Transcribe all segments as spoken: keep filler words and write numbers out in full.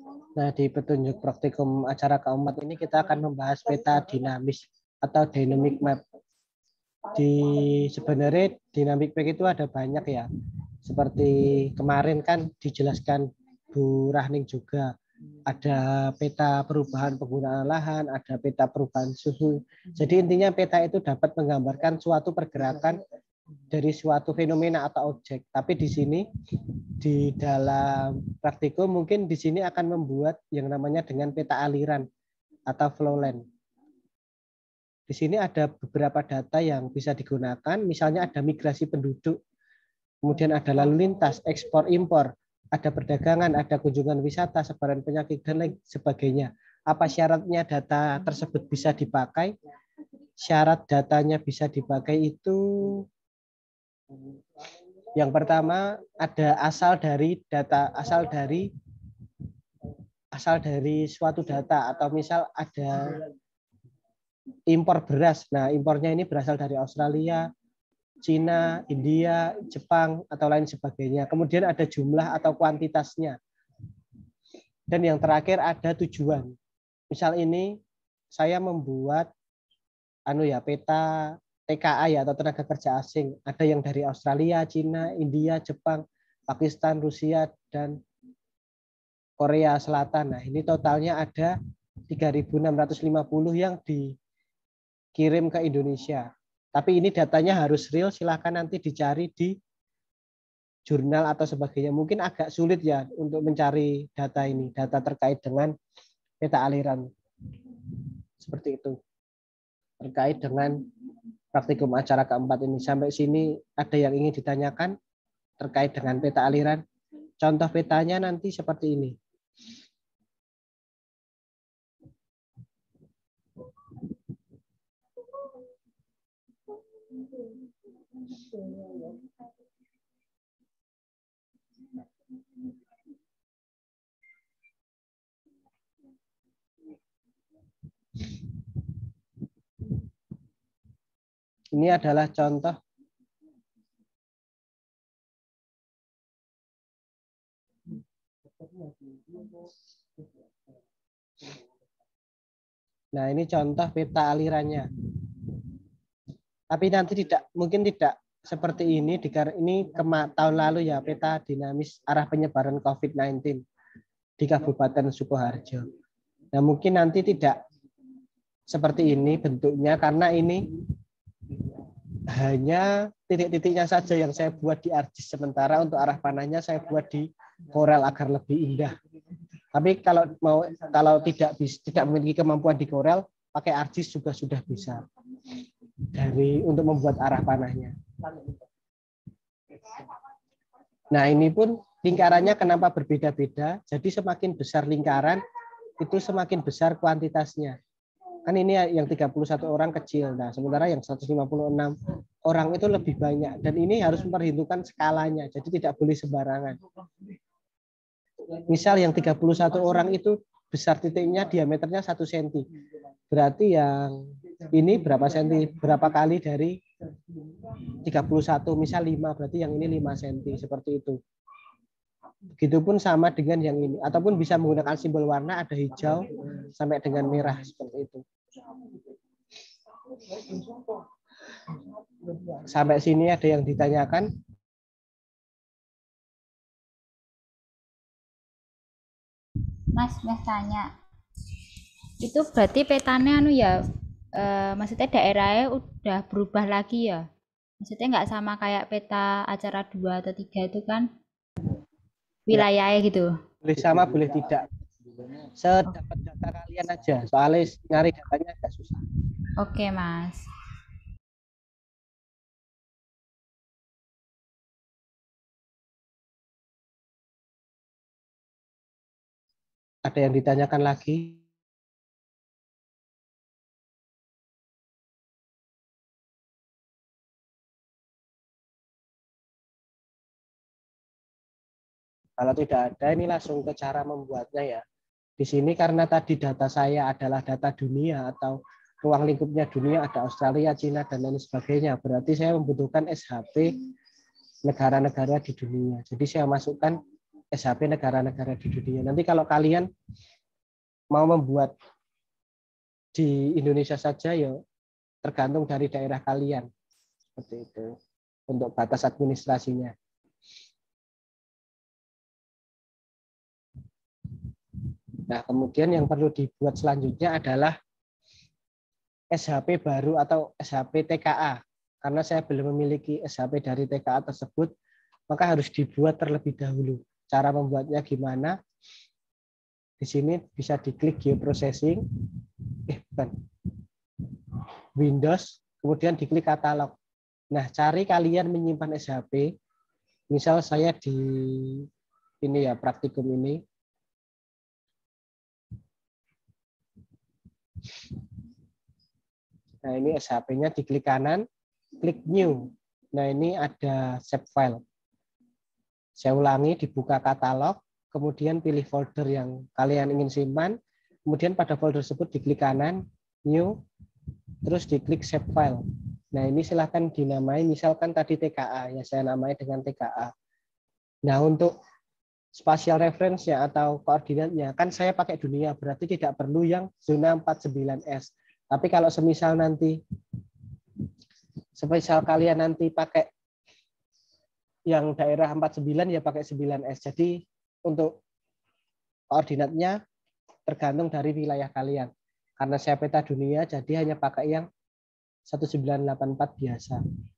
Nah, di petunjuk praktikum acara keempat ini kita akan membahas peta dinamis atau dynamic map. Di sebenarnya dynamic map itu ada banyak ya. Seperti kemarin kan dijelaskan Bu Rahning juga. Ada peta perubahan penggunaan lahan, ada peta perubahan suhu. Jadi intinya peta itu dapat menggambarkan suatu pergerakan dari suatu fenomena atau objek. Tapi di sini di dalam praktikum mungkin di sini akan membuat yang namanya dengan peta aliran atau flow line. Di sini ada beberapa data yang bisa digunakan, misalnya ada migrasi penduduk, kemudian ada lalu lintas, ekspor impor, ada perdagangan, ada kunjungan wisata, sebaran penyakit dan lain sebagainya. Apa syaratnya data tersebut bisa dipakai? Syarat datanya bisa dipakai itu yang pertama ada asal dari data, asal dari asal dari suatu data, atau misal ada impor beras. Nah, impornya ini berasal dari Australia, Cina, India, Jepang, atau lain sebagainya. Kemudian ada jumlah atau kuantitasnya. Dan yang terakhir ada tujuan. Misal ini saya membuat anu ya peta T K A ya, atau tenaga kerja asing. Ada yang dari Australia, Cina, India, Jepang, Pakistan, Rusia, dan Korea Selatan. Nah, ini totalnya ada tiga ribu enam ratus lima puluh yang dikirim ke Indonesia. Tapi ini datanya harus real, silahkan nanti dicari di jurnal atau sebagainya. Mungkin agak sulit ya untuk mencari data ini, data terkait dengan peta aliran. Seperti itu. Terkait dengan praktikum acara keempat ini. Sampai sini ada yang ingin ditanyakan terkait dengan peta aliran? Contoh petanya nanti seperti ini. Ini adalah contoh Nah, ini contoh peta alirannya. Tapi nanti tidak mungkin tidak seperti ini ini tahun lalu ya, peta dinamis arah penyebaran COVID sembilan belas di Kabupaten Sukoharjo. Nah, mungkin nanti tidak seperti ini bentuknya karena ini hanya titik-titiknya saja yang saya buat di ArcGIS, sementara untuk arah panahnya saya buat di Corel agar lebih indah. Tapi kalau mau kalau tidak bisa tidak memiliki kemampuan di Corel, pakai ArcGIS juga sudah bisa dari untuk membuat arah panahnya. Nah, ini pun lingkarannya kenapa berbeda-beda? Jadi semakin besar lingkaran itu semakin besar kuantitasnya. Kan ini yang tiga puluh satu orang kecil. Nah, sementara yang seratus lima puluh enam orang itu lebih banyak, dan ini harus memperhitungkan skalanya. Jadi tidak boleh sembarangan. Misal yang tiga puluh satu orang itu besar titiknya diameternya satu senti. Berarti yang ini berapa senti? Berapa kali dari tiga puluh satu? Misal lima, berarti yang ini lima senti. Seperti itu. Begitupun sama dengan yang ini. Ataupun bisa menggunakan simbol warna, ada hijau sampai dengan merah. Seperti itu. Sampai sini ada yang ditanyakan? Mas, Mas tanya. Itu berarti petanya anu ya, eh, maksudnya daerahnya udah berubah lagi ya? Maksudnya nggak sama kayak peta acara dua atau tiga itu kan wilayahnya gitu. Boleh sama, boleh tidak. Sedapat data kalian aja. Soalnya nyari datanya agak susah. Oke, Mas. Ada yang ditanyakan lagi? Kalau tidak ada, ini langsung ke cara membuatnya ya. Di sini karena tadi data saya adalah data dunia atau ruang lingkupnya dunia, ada Australia, Cina, dan lain sebagainya. Berarti saya membutuhkan S H P negara-negara di dunia. Jadi saya masukkan S H P negara-negara di dunia. Nanti kalau kalian mau membuat di Indonesia saja, ya tergantung dari daerah kalian. Seperti itu untuk batas administrasinya. Nah, kemudian yang perlu dibuat selanjutnya adalah S H P baru atau S H P T K A. Karena saya belum memiliki S H P dari T K A tersebut, maka harus dibuat terlebih dahulu. Cara membuatnya gimana? Di sini bisa diklik geoprocessing, eh bukan, Windows, kemudian diklik katalog. Nah, cari kalian menyimpan S H P. Misal saya di ini ya praktikum ini. Nah, ini S H P-nya diklik kanan, klik new. Nah, ini ada save file. Saya ulangi, dibuka katalog, kemudian pilih folder yang kalian ingin simpan, kemudian pada folder tersebut diklik kanan, new, terus diklik save file. Nah, ini silahkan dinamai, misalkan tadi T K A, ya saya namai dengan T K A. Nah, untuk spatial reference-nya atau koordinatnya, kan saya pakai dunia, berarti tidak perlu yang zona empat puluh sembilan S. Tapi kalau semisal nanti, semisal kalian nanti pakai yang daerah empat puluh sembilan, ya pakai sembilan S. Jadi untuk koordinatnya tergantung dari wilayah kalian. Karena saya peta dunia, jadi hanya pakai yang seribu sembilan ratus delapan puluh empat biasa.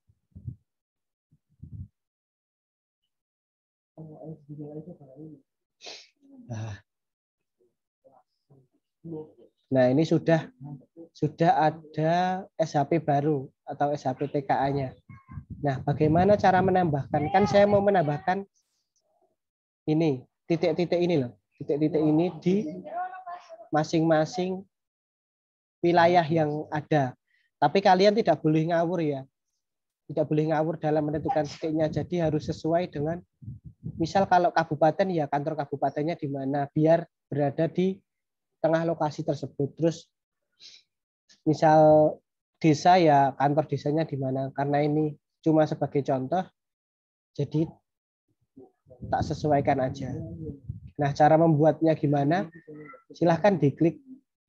Nah, ini sudah sudah ada S H P baru atau S H P T K A-nya. Nah, bagaimana cara menambahkan? Kan saya mau menambahkan ini, titik-titik ini loh. Titik-titik ini di masing-masing wilayah yang ada. Tapi kalian tidak boleh ngawur ya. Tidak boleh ngawur dalam menentukan titiknya. Jadi harus sesuai dengan, misal kalau kabupaten ya kantor kabupatennya di mana, biar berada di tengah lokasi tersebut. Terus misal desa ya kantor desanya di mana. Karena ini cuma sebagai contoh, jadi tak sesuaikan aja. Nah, cara membuatnya gimana? Silahkan diklik.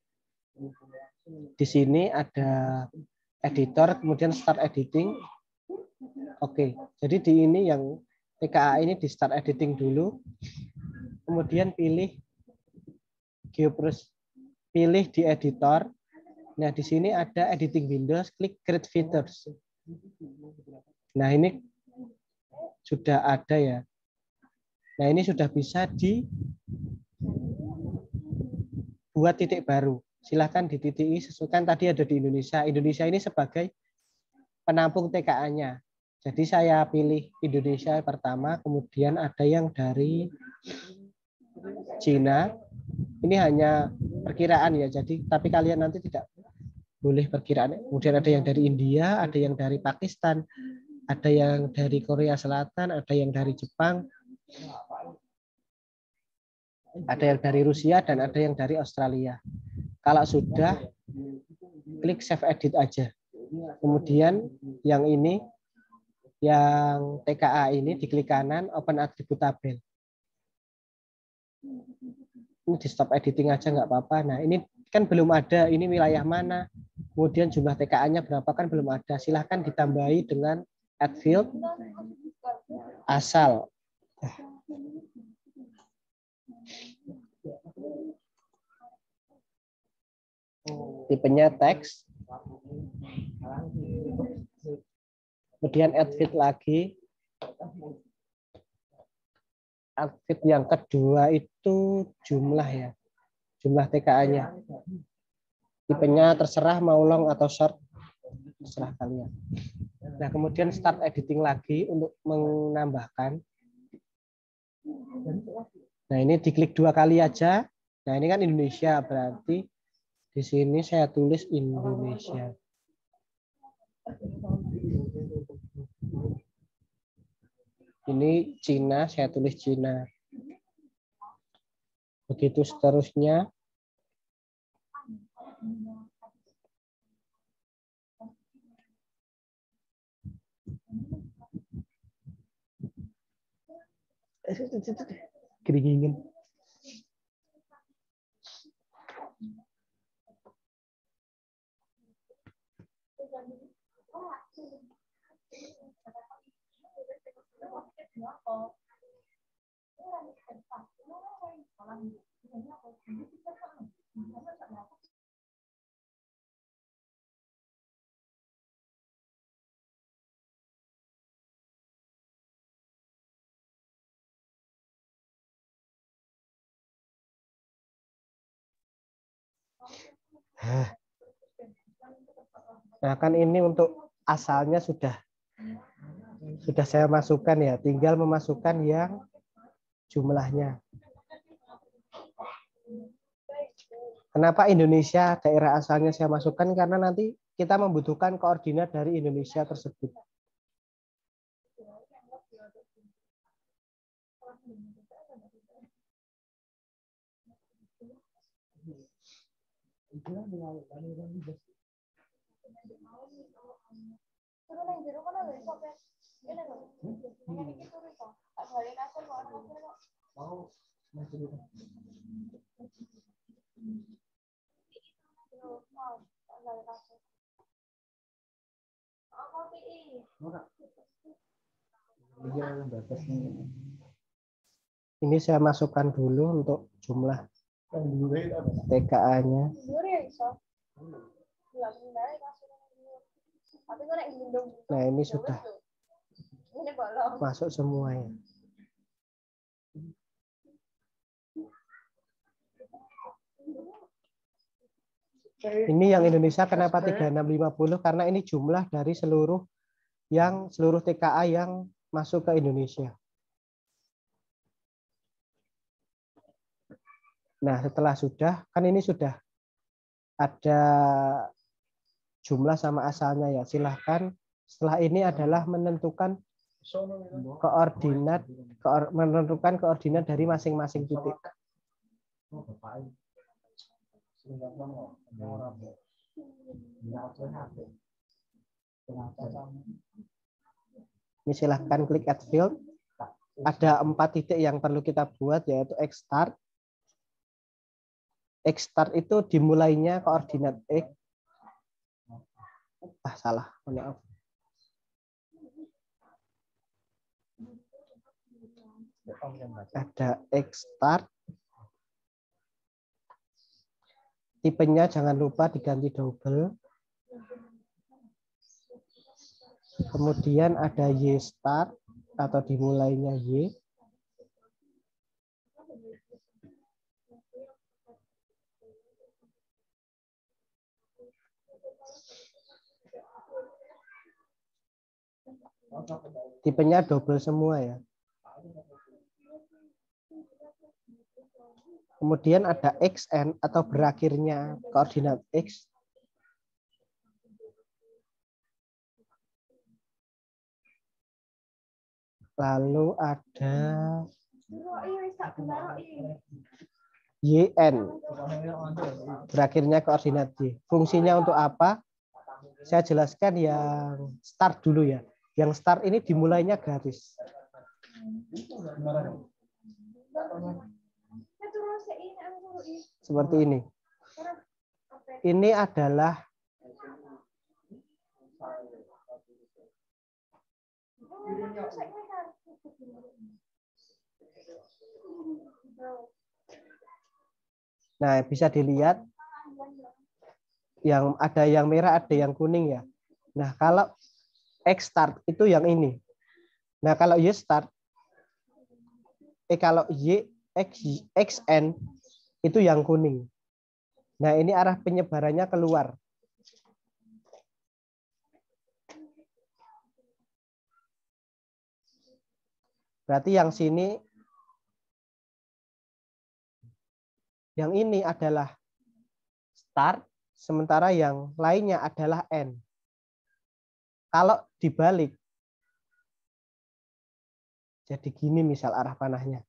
Di sini ada editor, kemudian start editing. Oke, jadi di ini yang T K A ini di start editing dulu. Kemudian pilih geopros, pilih di editor. Nah, di sini ada editing Windows, klik create features. Nah, ini sudah ada ya. Nah, ini sudah bisa dibuat titik baru. Silahkan dititiki, sesuaikan tadi ada di Indonesia. Indonesia ini sebagai penampung T K A-nya. Jadi saya pilih Indonesia pertama, kemudian ada yang dari Cina. Ini hanya perkiraan ya, jadi tapi kalian nanti tidak boleh perkiraan. Kemudian ada yang dari India, ada yang dari Pakistan, ada yang dari Korea Selatan, ada yang dari Jepang, ada yang dari Rusia, dan ada yang dari Australia. Kalau sudah, klik save edit aja. Kemudian yang ini, yang T K A ini diklik kanan, open attribute tabel. Ini di stop editing aja nggak apa-apa. Nah, ini kan belum ada, ini wilayah mana, kemudian jumlah T K A-nya berapa kan belum ada. Silahkan ditambahi dengan add field asal. Tipenya teks. Kemudian add field lagi. Add field yang kedua itu jumlah ya. Jumlah T K A-nya. Tipenya terserah mau long atau short. Terserah kalian. Nah, kemudian start editing lagi untuk menambahkan. Nah, ini diklik dua kali aja. Nah, ini kan Indonesia, berarti di sini saya tulis Indonesia. Ini Cina, saya tulis Cina. Begitu seterusnya. Keringin. Nah, kan ini untuk asalnya sudah sudah saya masukkan ya, tinggal memasukkan yang jumlahnya. Kenapa Indonesia daerah asalnya saya masukkan? Karena nanti kita membutuhkan koordinat dari Indonesia tersebut. Ini saya masukkan dulu untuk jumlah T K A-nya. Nah, ini sudah masuk semua ya. Ini yang Indonesia kenapa tiga enam lima nol? Karena ini jumlah dari seluruh yang seluruh T K A yang masuk ke Indonesia. Nah, setelah sudah, kan ini sudah ada jumlah sama asalnya ya. Silahkan setelah ini adalah menentukan koordinat, koor, menentukan koordinat dari masing-masing titik. Ini silahkan klik add field. Ada empat titik yang perlu kita buat, yaitu X start. X start itu dimulainya koordinat X. Ah, salah. Maaf. Ada X start. Tipenya jangan lupa diganti double. Kemudian ada Y start atau dimulainya Y. Tipenya double semua ya. Kemudian ada X N atau berakhirnya koordinat X. Lalu ada Y N. Berakhirnya koordinat Y. Fungsinya untuk apa? Saya jelaskan yang start dulu ya. Yang start ini dimulainya garis. Seperti ini. Ini adalah nah, bisa dilihat yang ada yang merah, ada yang kuning ya. Nah, kalau X start itu yang ini. Nah, kalau Y start eh kalau Y X X N itu yang kuning. Nah, ini arah penyebarannya keluar. Berarti yang sini, yang ini adalah start, sementara yang lainnya adalah N. Kalau dibalik, jadi gini misal arah panahnya.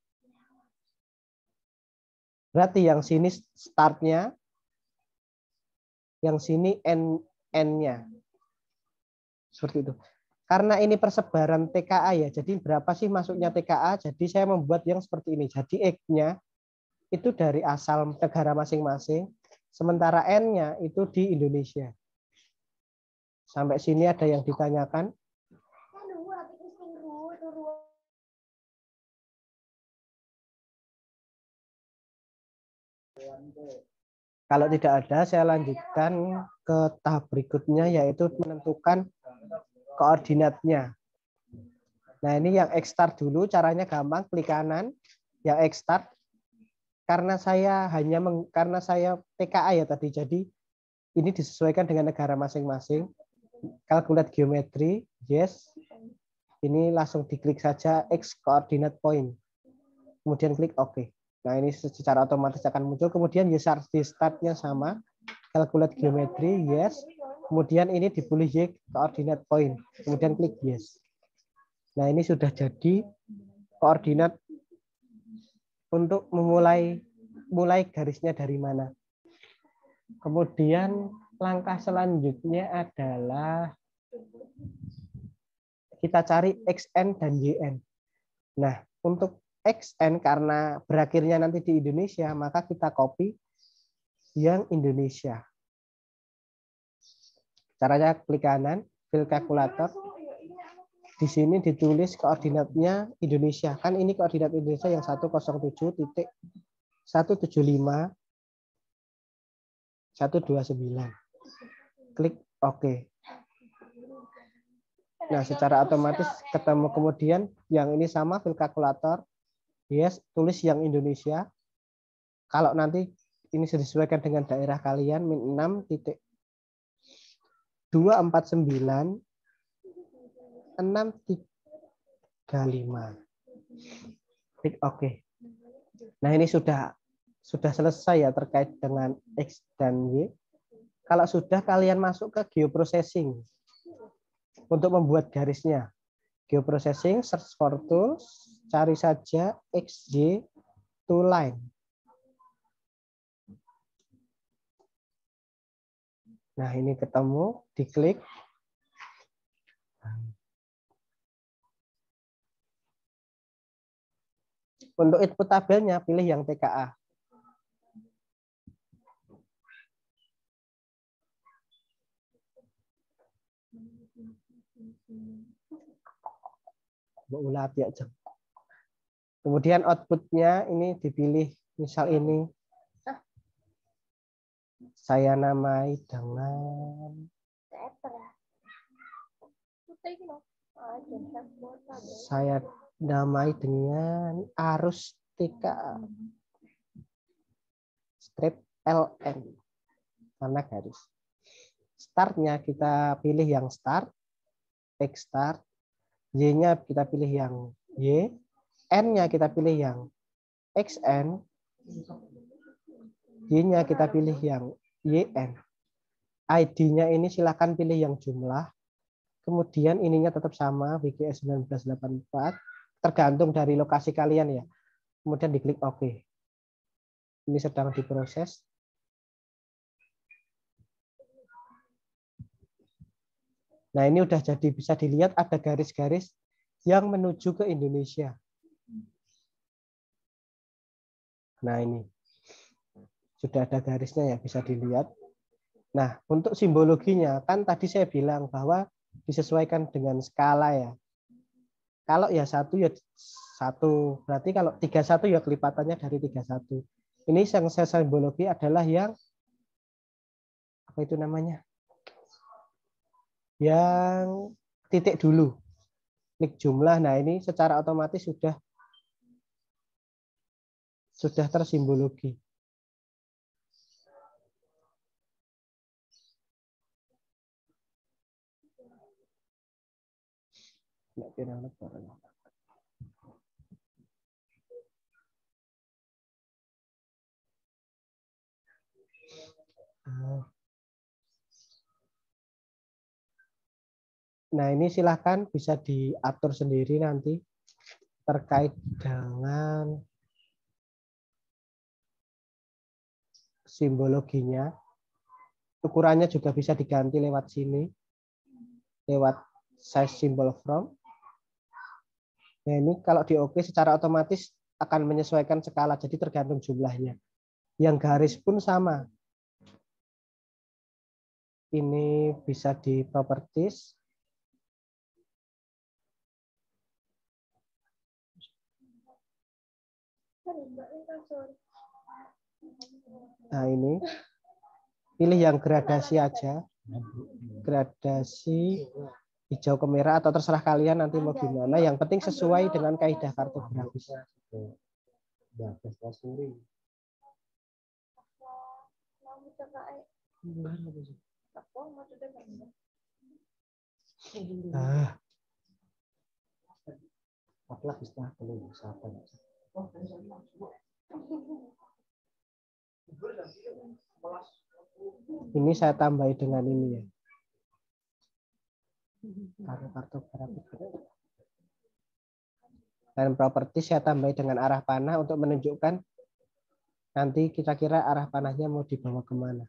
Berarti yang sini startnya, yang sini N N-nya. Seperti itu. Karena ini persebaran T K A ya, jadi berapa sih masuknya T K A? Jadi saya membuat yang seperti ini. Jadi X-nya itu dari asal negara masing-masing, sementara N-nya itu di Indonesia. Sampai sini ada yang ditanyakan? Kalau tidak ada, saya lanjutkan ke tahap berikutnya, yaitu menentukan koordinatnya. Nah, ini yang X-start dulu, caranya gampang, klik kanan, yang X-start. Karena saya hanya meng, karena saya T K A ya tadi, jadi ini disesuaikan dengan negara masing-masing. Calculate geometry, yes. Ini langsung diklik saja X coordinate point. Kemudian klik OK. Nah, ini secara otomatis akan muncul. Kemudian Y start-nya sama. Calculate geometry, yes. Kemudian ini dipilih Y coordinate point. Kemudian klik yes. Nah, ini sudah jadi koordinat untuk memulai mulai garisnya dari mana. Kemudian langkah selanjutnya adalah kita cari X N dan Y N. Nah, untuk X N karena berakhirnya nanti di Indonesia, maka kita copy yang Indonesia. Caranya klik kanan, fill calculator. Di sini ditulis koordinatnya Indonesia. Kan ini koordinat Indonesia yang seratus tujuh titik seratus tujuh puluh lima titik seratus dua puluh sembilan. Klik OK. Nah, secara otomatis ketemu. Kemudian yang ini sama, fill calculator. Yes, tulis yang Indonesia. Kalau nanti ini disesuaikan dengan daerah kalian, min enam titik dua empat sembilan enam tiga lima. Klik OK. Nah, ini sudah sudah selesai ya terkait dengan X dan Y. Kalau sudah, kalian masuk ke geoprocessing untuk membuat garisnya. Geoprocessing, search for tools, cari saja X Y to line. Nah, ini ketemu, diklik. Untuk input tabelnya, pilih yang T K A. Kemudian outputnya ini dipilih, misal ini saya namai dengan saya namai dengan arus T K A strip L N karena garis. Startnya kita pilih yang start, X start, Y-nya kita pilih yang Y, N-nya kita pilih yang X N, Y-nya kita pilih yang Y N. I D-nya ini silakan pilih yang jumlah. Kemudian ininya tetap sama, W G S seribu sembilan ratus delapan puluh empat, tergantung dari lokasi kalian ya. Kemudian diklik OK. Ini sedang diproses. Nah, ini udah jadi, bisa dilihat ada garis-garis yang menuju ke Indonesia. Nah, ini sudah ada garisnya ya, bisa dilihat. Nah, untuk simbologinya, kan tadi saya bilang bahwa disesuaikan dengan skala ya. Kalau ya satu ya satu, berarti kalau tiga puluh satu ya kelipatannya dari tiga puluh satu. Ini yang saya simbologi adalah yang apa itu namanya? Yang titik dulu. Klik jumlah. Nah, ini secara otomatis sudah sudah tersimbologi. Nah, ini silahkan bisa diatur sendiri nanti terkait dengan simbologinya. Ukurannya juga bisa diganti lewat sini, lewat size symbol from. Nah, ini kalau di oke secara otomatis akan menyesuaikan skala, jadi tergantung jumlahnya. Yang garis pun sama. Ini bisa di properties. Nah, ini pilih yang gradasi aja. Gradasi hijau ke merah atau terserah kalian nanti mau gimana. Yang penting sesuai dengan kaidah kartografis. Ah. Ini saya tambahi dengan ini ya. Kartografi. Dan properti saya tambahi dengan arah panah untuk menunjukkan nanti kira-kira arah panahnya mau dibawa kemana.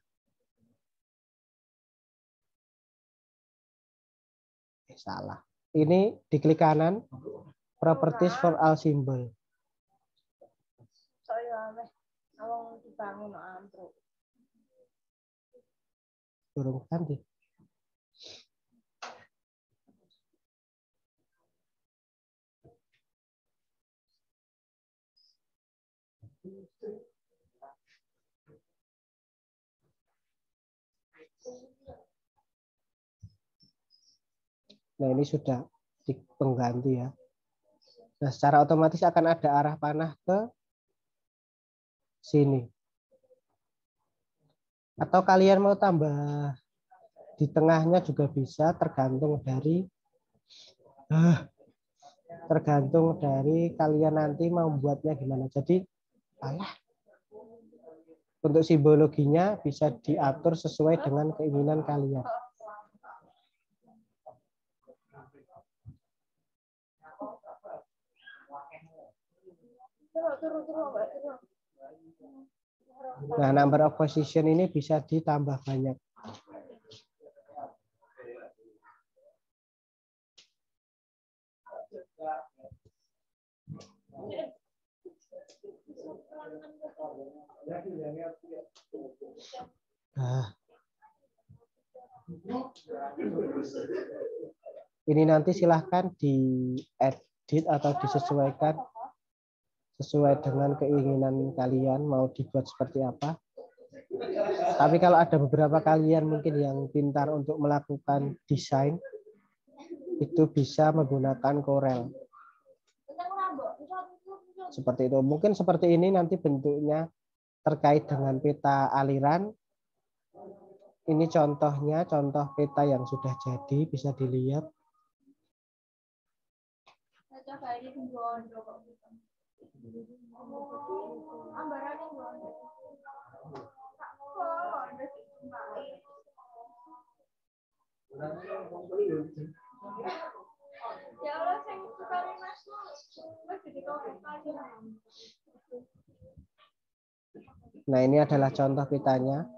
Eh, salah. Ini diklik kanan, properties for all symbol. Turun ganti. Nah, ini sudah di pengganti ya. Nah, secara otomatis akan ada arah panah ke sini. Atau kalian mau tambah di tengahnya juga bisa, tergantung dari uh, tergantung dari kalian nanti mau buatnya gimana. Jadi, alah, untuk simbologinya bisa diatur sesuai dengan keinginan kalian. Nah, number of position ini bisa ditambah banyak. Nah. Ini nanti silahkan diedit atau disesuaikan sesuai dengan keinginan kalian mau dibuat seperti apa. Tapi kalau ada beberapa kalian mungkin yang pintar untuk melakukan desain, itu bisa menggunakan Corel. Seperti itu. Mungkin seperti ini nanti bentuknya terkait dengan peta aliran. Ini contohnya, contoh peta yang sudah jadi, bisa dilihat. Nah, ini adalah contoh petanya.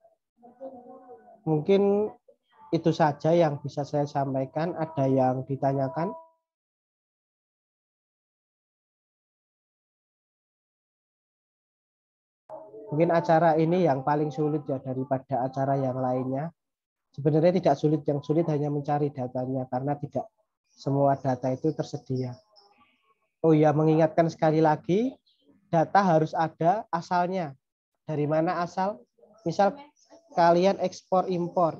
Mungkin itu saja yang bisa saya sampaikan. Ada yang ditanyakan? Mungkin acara ini yang paling sulit ya daripada acara yang lainnya. Sebenarnya tidak sulit, yang sulit hanya mencari datanya karena tidak semua data itu tersedia. Oh ya, mengingatkan sekali lagi, data harus ada asalnya. Dari mana asal? Misal kalian ekspor impor.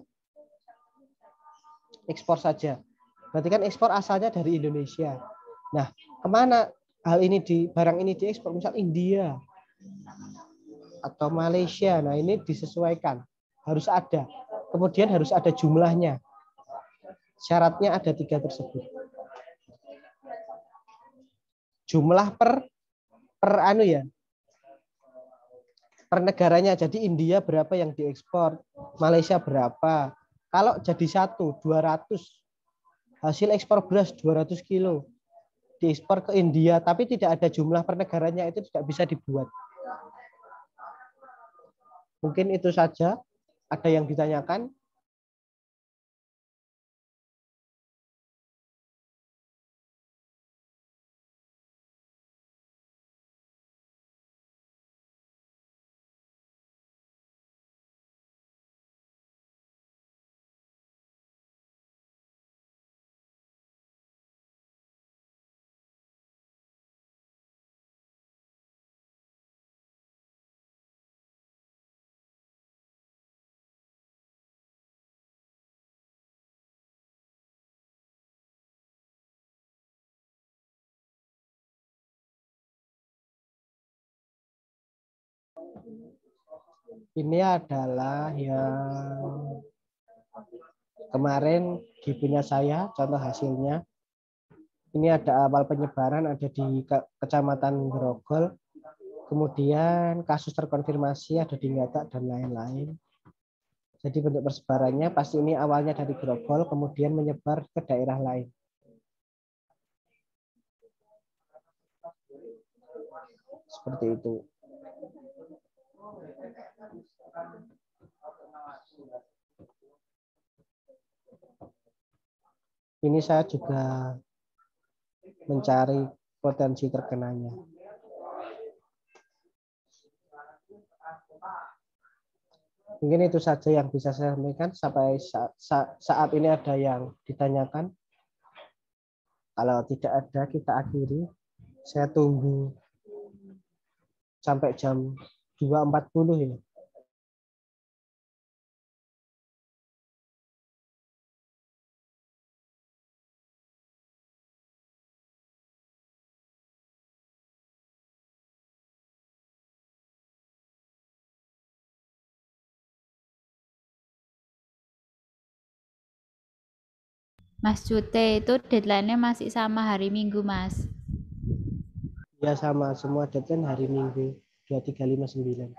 Ekspor saja. Berarti kan ekspor asalnya dari Indonesia. Nah, kemana hal ini di barang ini diekspor? Misal India atau Malaysia. Nah, ini disesuaikan. Harus ada. Kemudian harus ada jumlahnya. Syaratnya ada tiga tersebut. Jumlah per per anu ya. Per negaranya. Jadi India berapa yang diekspor, Malaysia berapa. Kalau jadi satu, dua ratus. Hasil ekspor beras dua ratus kilo. Diekspor ke India, tapi tidak ada jumlah per negaranya, itu tidak bisa dibuat. Mungkin itu saja. Ada yang ditanyakan? Ini adalah yang kemarin di punya saya, contoh hasilnya. Ini ada awal penyebaran ada di Kecamatan Grogol, kemudian kasus terkonfirmasi ada di Ngatak dan lain-lain. Jadi bentuk persebarannya pasti ini awalnya dari Grogol, kemudian menyebar ke daerah lain. Seperti itu. Ini saya juga mencari potensi terkenanya. Mungkin itu saja yang bisa saya sampaikan sampai saat, saat ini ada yang ditanyakan. Kalau tidak ada kita akhiri. Saya tunggu sampai jam dua empat puluh ya. Mas Cute, itu deadline-nya masih sama hari Minggu, Mas. Ya sama, semua deadline hari Minggu dua tiga lima sembilan.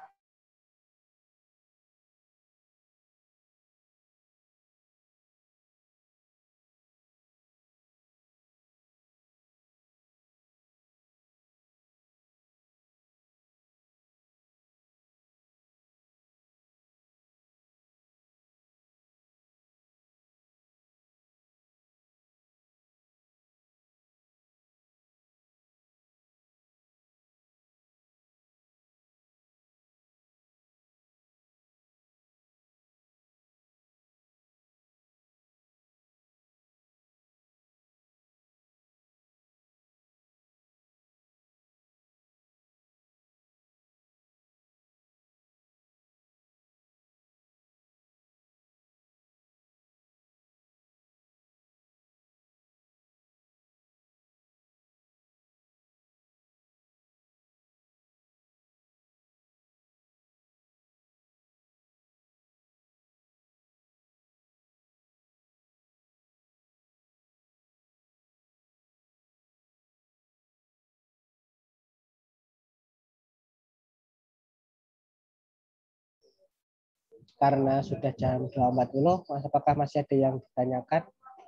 Karena sudah jam dua empat puluh, apakah masih ada yang ditanyakan?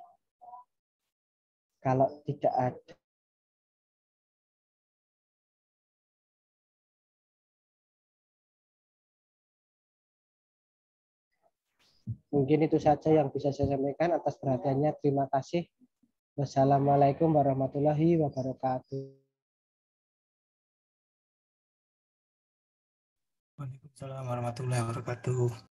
Kalau tidak ada, mungkin itu saja yang bisa saya sampaikan. Atas perhatiannya, terima kasih. Wassalamualaikum warahmatullahi wabarakatuh. Waalaikumsalam warahmatullahi wabarakatuh.